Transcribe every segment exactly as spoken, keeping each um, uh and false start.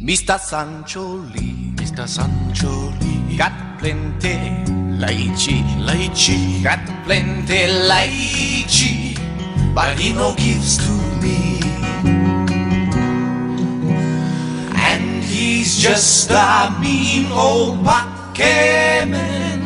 Mister Sancho Lee, Mister Sancho Lee, got plenty lychee, lychee, got plenty lychee, but he no gives to me. and he's just a mean old Pokemon.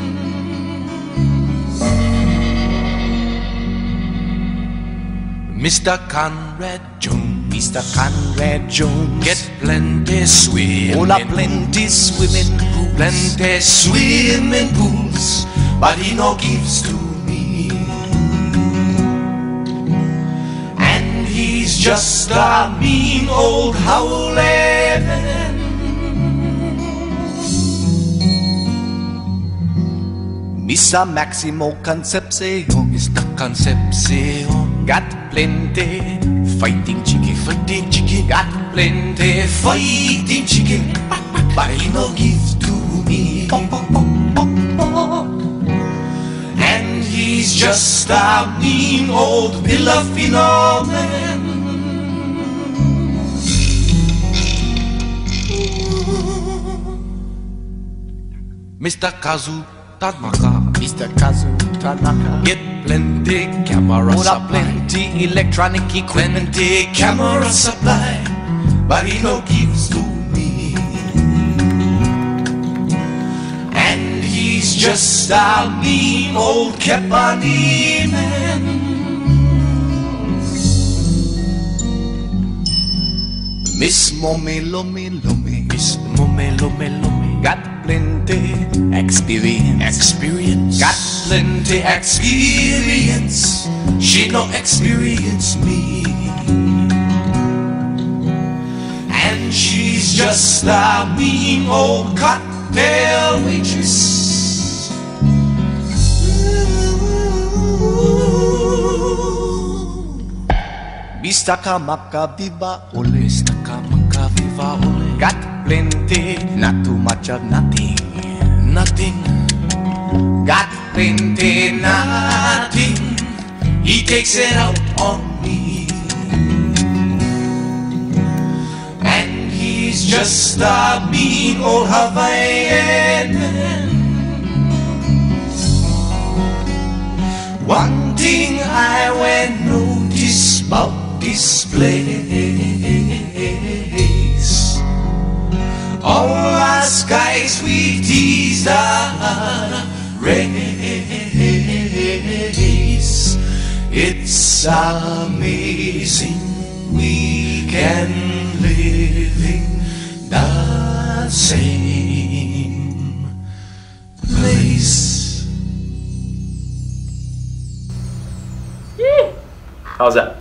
Mister Conrad Jones, Mister Conrad Jones, get plenty swimming, all a plenty swimming pools, plenty swimming pools, but he no gives to me. And he's just a mean old howling. Mister Maximo Concepcion, Mister Concepcion, got plenty fighting chicken, fighting chicken, got plenty fighting chicken, but he no give to me. And he's just a mean old pillar phenomenon. Mister Kazu Tanaka, Mister Kazu Tanaka, get plenty camera all a supply, plenty electronic equipment, plenty camera supply, but he no gives to me. And he's just a mean old Kapono man. Miss Momelo Melome, Miss Momelo Melome, got plenty experience, experience, got plenty experience. She no experience me. And she's just a mean old cocktail waitress. Mister Kamaka Viva Ole, Mister Kamaka Viva Ole, got plenty, not too much of nothing. nothing, Got plenty, nothing. He takes it out on me. And he's just a mean old Hawaiian man. One thing I went notice about this place, all our skies we tease the race. It's amazing we can live in the same place. How's that?